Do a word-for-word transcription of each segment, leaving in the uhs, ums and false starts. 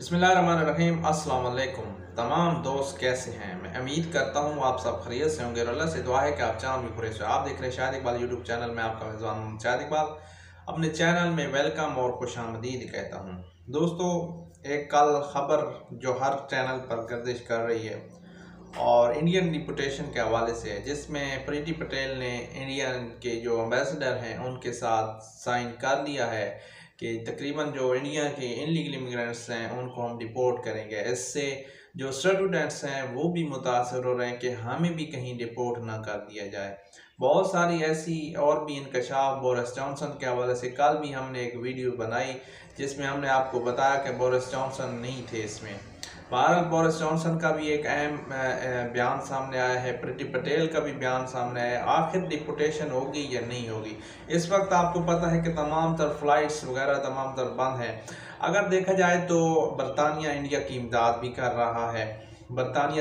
बिस्मिल्लाहिर्रहमानिर्रहीम। अस्सलाम वालेकुम तमाम दोस्त, कैसे हैं? मैं उम्मीद करता हूँ आप सब खैरियत से होंगे और अल्लाह से दुआ है कि आप चाँद भी पूरे से। आप देख रहे हैं शाहिद इकबाल यूट्यूब चैनल में। आपका मेज़बान शाहिद इकबाल अपने चैनल में वेलकम और खुशामदीद कहता हूँ। दोस्तों, एक कल खबर जो हर चैनल पर गर्दिश कर रही है और इंडियन डिपुटेशन के हवाले से है, जिसमें प्रीति पटेल ने इंडियन के जो एम्बेसडर हैं उनके साथ साइन कर लिया है कि तकरीबन जो इंडिया के इनलीगल इमिग्रेंट्स हैं उनको हम डिपोर्ट करेंगे। इससे जो स्टूडेंट्स हैं वो भी मुतासर हो रहे हैं कि हमें भी कहीं डिपोर्ट ना कर दिया जाए। बहुत सारी ऐसी और भी इंकशाफ बोरिस जॉनसन के हवाले से कल भी हमने एक वीडियो बनाई जिसमें हमने आपको बताया कि बोरिस जॉनसन नहीं थे इसमें। बहरहाल बोरिस जॉनसन का भी एक अहम बयान सामने आया है, प्रीति पटेल का भी बयान सामने आया है। आखिर डिपोटेशन होगी या नहीं होगी? इस वक्त आपको पता है कि तमाम तर फ्लाइट्स वगैरह तमाम तर बंद हैं। अगर देखा जाए तो बरतानिया इंडिया की इमदाद भी कर रहा है। बरतानिया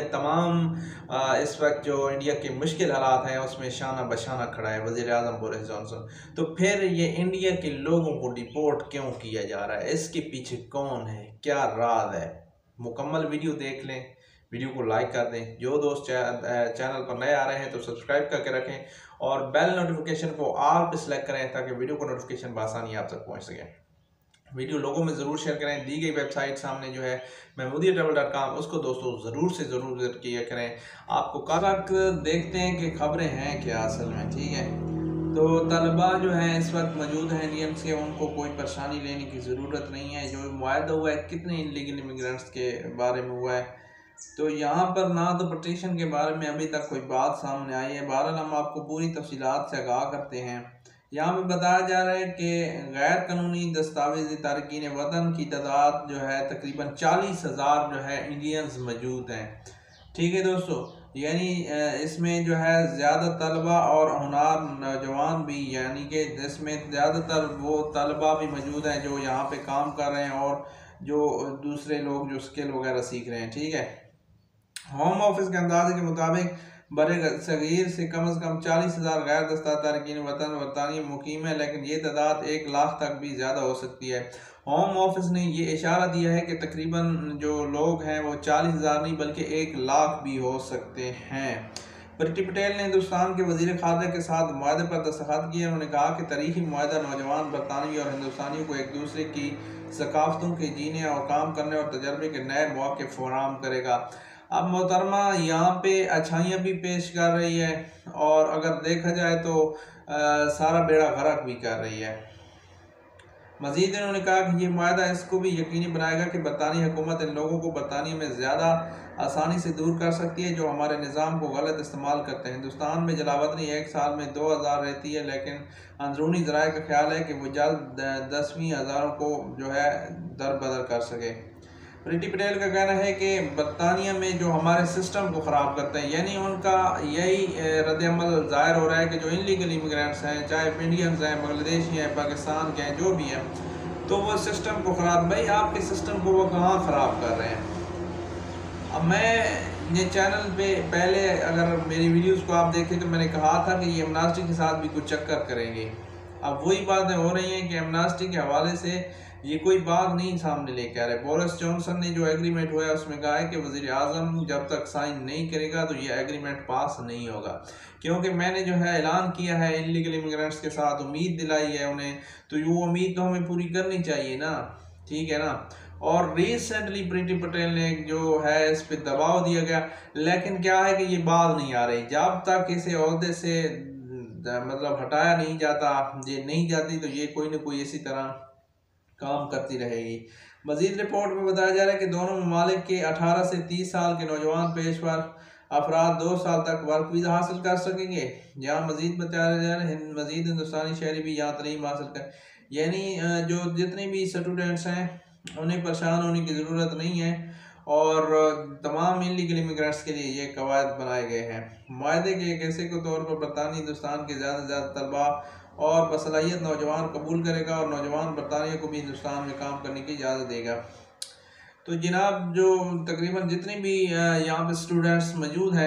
तमाम इस वक्त जो इंडिया के मुश्किल हालात हैं उसमें शाना बशाना खड़ा है वज़ीर आज़म बोरिस जॉनसन। तो फिर ये इंडिया के लोगों को डिपोर्ट क्यों किया जा रहा है? इसके पीछे कौन है, क्या राज है? मुकम्मल वीडियो देख लें, वीडियो को लाइक कर दें। जो दोस्त चैनल पर नए आ रहे हैं तो सब्सक्राइब करके रखें और बेल नोटिफिकेशन को ऑल पे सेलेक्ट करें ताकि वीडियो को नोटिफिकेशन बआसानी आप तक पहुंच सके। वीडियो लोगों में ज़रूर शेयर करें। दी गई वेबसाइट सामने जो है महमूदिया ट्रेवल डॉट कॉम, उसको दोस्तों ज़रूर से ज़रूर विजिट किया करें। आपको कल देखते हैं कि खबरें हैं क्या असल में, ठीक है। तो तलबा जो हैं इस वक्त मौजूद हैं इंडियंस के, उनको कोई परेशानी लेने की ज़रूरत नहीं है। जो मुआहदा हुआ है कितने इनलीगल इमिग्रेंट्स के बारे में हुआ है, तो यहाँ पर ना तो पटिशन के बारे में अभी तक कोई बात सामने आई है। बहरहाल हम आपको पूरी तफसीलात से आगाह करते हैं। यहाँ पे बताया जा रहा है कि गैर कानूनी दस्तावेजी तारकीन वतन की तादाद जो है तकरीबन चालीस हज़ार जो है इंडियंस मौजूद हैं, ठीक है दोस्तों। यानी इसमें जो है ज़्यादा तलबा और हुनार नौजवान भी, यानी कि इसमें ज़्यादातर वो तलबा भी मौजूद हैं जो यहाँ पे काम कर रहे हैं और जो दूसरे लोग जो स्किल वगैरह सीख रहे हैं, ठीक है। होम ऑफिस के अंदाजे के मुताबिक बड़े सगीर से कम अज़ कम चालीस हज़ार गैर दस्ता तारकीन वतन बरतानिया मुकीम है, लेकिन ये तादाद एक लाख तक भी ज़्यादा हो सकती है। होम ऑफिस ने ये इशारा दिया है कि तकरीबन जो लोग हैं वो चालीस हज़ार नहीं बल्कि एक लाख भी हो सकते हैं। प्रीति पटेल ने हिंदुस्तान के वज़ीर ख़ारजा के साथ मुआहदे पर दस्तखत किए। उन्होंने कहा कि तारीखी मुआहदा नौजवान बरतानवी और हिंदुस्तानियों को एक दूसरे की सकाफ़तों के जीने और काम करने और तजर्बे के नए मौके फराहम करेगा। अब मोहतरमा यहाँ पे अच्छाइयाँ भी पेश कर रही है और अगर देखा जाए तो आ, सारा बेड़ा गर्क भी कर रही है। मज़ीद इन्होंने कहा कि ये मुआहदा इसको भी यकीनी बनाएगा कि बरतानी हुकूमत इन लोगों को बरतानिया में ज़्यादा आसानी से दूर कर सकती है जो हमारे निज़ाम को गलत इस्तेमाल करते हैं। हिंदुस्तान में जलावतनी एक साल में दो हज़ार रहती है, लेकिन अंदरूनी ज़राए का ख्याल है कि वो जल्द दसवीं हज़ारों को जो है दर बदर कर सके। प्रीति पटेल का कहना है कि बरतानिया में जो हमारे सिस्टम को ख़राब करते हैं, यानी उनका यही रद्दअमल ज़ाहिर हो रहा है कि जो इनलीगल इमिग्रेंट्स हैं, चाहे इंडियंस हैं, बांग्लादेशी हैं, पाकिस्तान के हैं, जो भी हैं, तो वो सिस्टम को ख़राब, भाई आपके सिस्टम को वो कहाँ ख़राब कर रहे हैं। अब मैं ये चैनल पे पहले अगर मेरी वीडियोस को आप देखें तो मैंने कहा था कि ये एमनेस्टी के साथ भी कुछ चक्कर करेंगे। अब वही बातें हो रही हैं कि एमनेस्टी के हवाले से ये कोई बात नहीं सामने लेके आ रहे। बोरिस जॉनसन ने जो एग्रीमेंट हुआ है उसमें कहा है कि वज़ीर आज़म जब तक साइन नहीं करेगा तो ये एग्रीमेंट पास नहीं होगा, क्योंकि मैंने जो है ऐलान किया है इनलीगल इमिग्रेंट्स के साथ, उम्मीद दिलाई है उन्हें, तो वो उम्मीद तो हमें पूरी करनी चाहिए ना, ठीक है ना। और रिसेंटली प्रीति पटेल ने जो है इस पर दबाव दिया गया, लेकिन क्या है कि ये बात नहीं आ रही। जब तक इसे ओहदे से मतलब हटाया नहीं जाता, ये नहीं जाती, तो ये कोई ना कोई इसी तरह काम करती रहेगी। मजीद रिपोर्ट में बताया जा रहा है कि दोनों ममालिक के अठारह से तीस साल के नौजवान पेशवर अफराद दो साल तक वर्क वीज़ा हासिल कर सकेंगे। यहाँ मजीद बताया जा रहा है मजीद हिंदुस्तानी शहरी भी यहाँ तलीम हासिल कर, यानी जो जितने भी स्टूडेंट्स हैं उन्हें परेशान होने की ज़रूरत नहीं है और तमाम इनलीगल इमिग्रेंट्स के लिए ये कवायद बनाए गए हैं। मुआहदे के एक हिस्से के तौर पर बरतानी हिंदुस्तान के ज़्यादा से ज़्यादा तलबा और बसलाहियत नौजवान कबूल करेगा और नौजवान बरतानिया को भी हिंदुस्तान में काम करने की इजाज़त देगा। तो जनाब जो तकरीबन जितने भी यहाँ पे स्टूडेंट्स मौजूद हैं,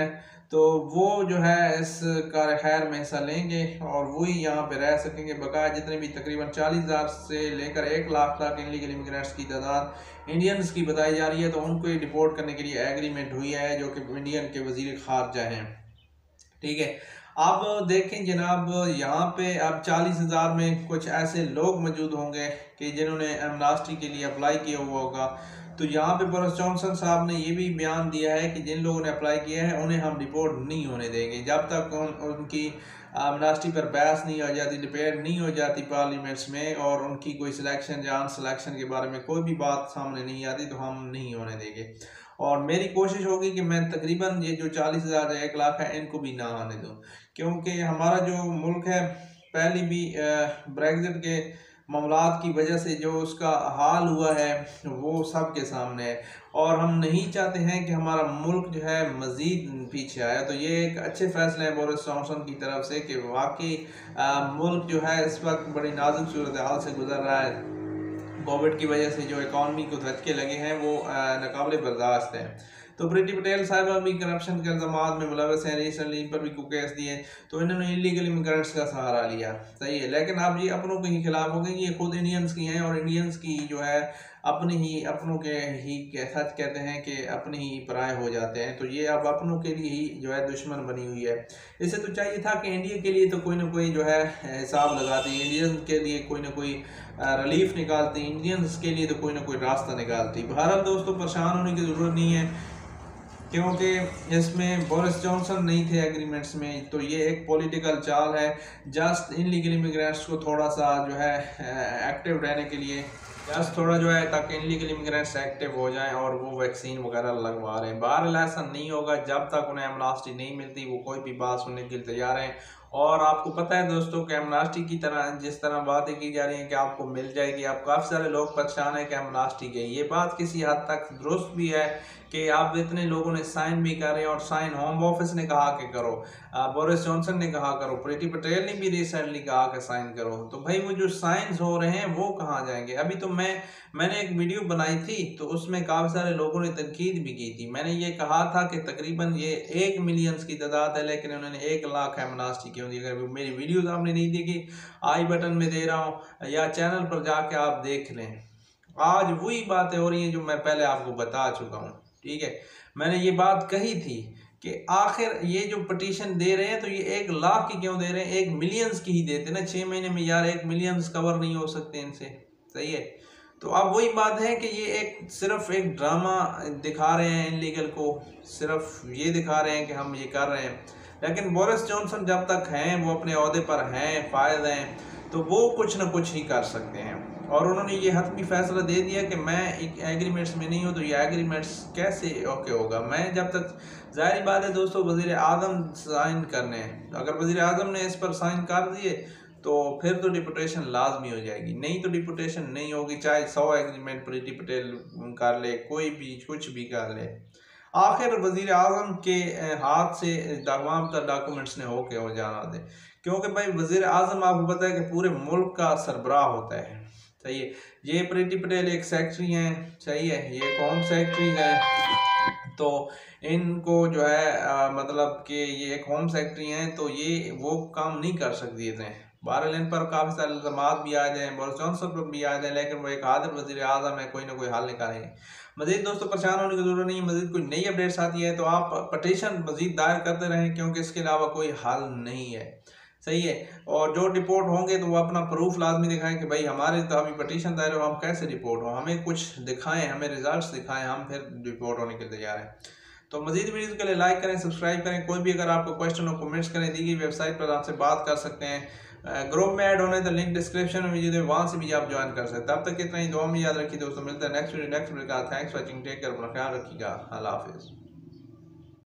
तो वो जो है इस कार खैर में हिस्सा लेंगे और वही यहाँ पे रह सकेंगे। बकाया जितने भी तकरीबन चालीस हज़ार से लेकर एक लाख तक इनलीगल इमिग्रेंट्स की तादाद इंडियंस की बताई जा रही है, तो उनको डिपोर्ट करने के लिए एग्रीमेंट हुई है जो कि इंडियन के वजीर खारजा हैं। ठीक है, अब देखें जनाब, यहाँ पे अब चालीस हज़ार में कुछ ऐसे लोग मौजूद होंगे कि जिन्होंने एमनेस्टी के लिए अप्लाई किया हुआ होगा। तो यहाँ पे बोरिस जॉनसन साहब ने ये भी बयान दिया है कि जिन लोगों ने अप्लाई किया है उन्हें हम रिपोर्ट नहीं होने देंगे जब तक उन, उनकी एमनेस्टी पर बहस नहीं हो जाती, डिबेट नहीं हो जाती पार्लियामेंट्स में, और उनकी कोई सिलेक्शन या अनसिलेक्शन के बारे में कोई भी बात सामने नहीं आती, तो हम नहीं होने देंगे। और मेरी कोशिश होगी कि मैं तकरीबन ये जो चालीस हज़ार एक लाख है इनको भी ना आने दूँ, क्योंकि हमारा जो मुल्क है पहले भी ब्रेग्जिट के मामलात की वजह से जो उसका हाल हुआ है वो सबके सामने है, और हम नहीं चाहते हैं कि हमारा मुल्क जो है मज़ीद पीछे आया। तो ये एक अच्छे फैसले हैं बोरिस जॉनसन की तरफ से कि वाकई मुल्क जो है इस वक्त बड़ी नाजुक सूरत हाल से गुजर रहा है। कोविड की वजह से जो इकॉनमी को धक्के लगे हैं वो नाकाबिले बर्दाश्त हैं। तो प्रीति पटेल साहिबा भी करप्शन के इल्ज़ामात में मुलव्वस हैं, रिसेंटली इन पर भी कुछ केस दिए, तो इन्होंने इलीगल इमिग्रेंट्स का सहारा लिया, सही है। लेकिन अब ये अपनों के ही खिलाफ हो गई, ये खुद इंडियंस की हैं, और इंडियंस की जो है अपने ही अपनों के ही सच कहते हैं कि अपने ही पराए हो जाते हैं। तो ये अब अपनों के लिए ही जो है दुश्मन बनी हुई है। इसे तो चाहिए था कि इंडिया के लिए तो कोई ना कोई जो है हिसाब लगाती, इंडियंस के लिए कोई ना कोई रिलीफ निकालती, इंडियंस के लिए तो कोई ना कोई रास्ता निकालती। बहरहाल दोस्तों, परेशान होने की ज़रूरत नहीं है, क्योंकि इसमें बोरिस जॉनसन नहीं थे एग्रीमेंट्स में, तो ये एक पॉलिटिकल चाल है जस्ट इनलीगल इमिग्रेंट्स को थोड़ा सा जो है एक्टिव रहने के लिए, जस्ट थोड़ा जो है ताकि इनलीगल इमिग्रेंट्स एक्टिव हो जाएं और वो वैक्सीन वगैरह लगवा रहे हैं। बहरहाल ऐसा नहीं होगा, जब तक उन्हें एमनेस्टी नहीं मिलती वो कोई भी बात सुनने के लिए तैयार हैं। और आपको पता है दोस्तों कि एमनेस्टी की तरह जिस तरह बातें की जा रही हैं कि आपको मिल जाएगी, आप काफ़ी सारे लोग परेशान हैं कि एमनेस्टी गई, ये बात किसी हद तक दुरुस्त भी है कि आप इतने लोगों ने साइन भी कर रहे हैं, और साइन होम ऑफिस ने कहा कि करो, बोरिस जॉनसन ने कहा करो, प्रीति पटेल ने भी रिसेंटली कहा कि साइन करो। तो भाई वो जो साइंस हो रहे हैं वो कहाँ जाएंगे? अभी तो मैं मैंने एक वीडियो बनाई थी तो उसमें काफ़ी सारे लोगों ने तनकीद भी की थी। मैंने ये कहा था कि तकरीबन ये एक मिलियंस की तादाद है, लेकिन उन्होंने एक लाख एमनेस्टी की होती है। अगर मेरी वीडियोस आपने नहीं देखी, आई बटन में दे रहा हूँ या चैनल पर जाके आप देख लें। आज वही बातें हो रही हैं जो मैं पहले आपको बता चुका हूँ, ठीक है। मैंने ये बात कही थी कि आखिर ये जो पटिशन दे रहे हैं तो ये एक लाख की क्यों दे रहे हैं, एक मिलियंस की ही देते ना, छः महीने में यार एक मिलियंस कवर नहीं हो सकते इनसे, सही है। तो अब वही बात है कि ये एक सिर्फ एक ड्रामा दिखा रहे हैं इनलीगल को, सिर्फ ये दिखा रहे हैं कि हम ये कर रहे हैं। लेकिन बोरिस जॉनसन जब तक हैं, वो अपने ओहदे पर हैं, फायद हैं, तो वो कुछ ना कुछ ही कर सकते हैं। और उन्होंने ये हतमी फैसला दे दिया कि मैं एक एग्रीमेंट्स में नहीं हूँ, तो ये एग्रीमेंट्स कैसे ओके होगा। मैं जब तक, ज़ाहिर बात है दोस्तों, वज़ीर आज़म साइन करने हैं, अगर वज़ीर आज़म ने इस पर साइन कर दिए तो फिर तो डिपोटेशन लाजमी हो जाएगी, नहीं तो डिपोटेशन नहीं होगी, चाहे सौ एग्रीमेंट प्रीति पटेल कर ले, कोई भी कुछ भी कर ले। आखिर वज़ीर आज़म के हाथ से तमाम तर डॉक्यूमेंट्स ने होके हो जाना दे, क्योंकि भाई वज़ीर आज़म आपको पता है कि पूरे मुल्क का सरबराह होता है, सही है। ये प्रीति पटेल एक सेक्रेटरी हैं, सही है, ये एक होम सेक्रेटरी है, तो इनको जो है आ, मतलब कि ये एक होम सेक्रेटरी हैं, तो ये वो काम नहीं कर सकती इतने। बहरहाल इन पर काफ़ी सारे इल्ज़ामात भी आ जाए, बोरिस जॉनसन पर भी आ जाए, लेकिन वो एक आदर वज़ीर आज़म है, कोई ना कोई हल निकालेंगे। मज़ीद दोस्तों परेशान होने की ज़रूरत नहीं है, मज़ीद कोई नई अपडेट्स आती है तो आप पटिशन मज़ीद दायर करते रहें, क्योंकि इसके अलावा कोई हल नहीं है, सही है। और जो रिपोर्ट होंगे तो वो अपना प्रूफ लाजमी दिखाएं कि भाई हमारे तो अभी पटिशन दायर हो, हम कैसे रिपोर्ट हो, हमें कुछ दिखाएं, हमें रिजल्ट्स दिखाएं, हम फिर रिपोर्ट होने के लिए तैयार हैं। तो मज़ीद वीडियोज़ के लिए लाइक करें, सब्सक्राइब करें। कोई भी अगर आपको क्वेश्चन हो कमेंट्स करें, दी गई वेबसाइट पर आपसे बात कर सकते हैं। ग्रुप में ऐड होने तो लिंक डिस्क्रिप्शन में मौजूद है, वहाँ से भी आप ज्वाइन कर सकते हैं। तब तक इतना ही, दुआ में याद रखिए दोस्तों, मिलता है नेक्स्ट वीडियो नेक्स्ट वीडियो का। Thanks for watching, take care, अपना ख्याल रखिएगा, अल्लाह हाफिज़।